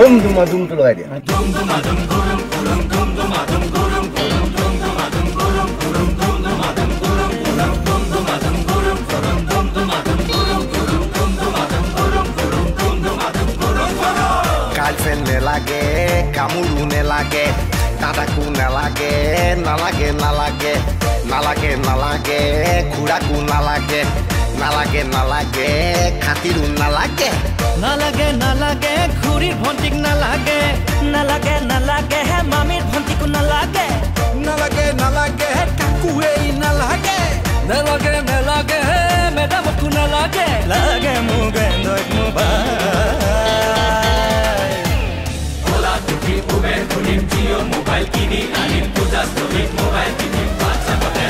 ধুম ধুমটো লগাই দিয়া গার্লফ্রেন্ড নেলাগে কামুলু নেলাগে দাদাকো নেলাগে নালাগে নালাগে নালাগে নালাগে খুড়াকো নালাগে নালাগে নালাগে খাতিরু নালাগে নালাগে নালাগে খুড়ীৰ ভণ্টিক নালাগে নালাগে নালাগে মামীৰ ভণ্টিকো নালাগে নালাগে নালাগে কাকুৱেই নালাগে নালাগে নালাগে মেডামকো নালাগে লাগে মোক এণ্ড্ৰইড মোবাইল মোবাইল কিনি আনিম পূজা ষ্টৰীত মোবাইল কিনিম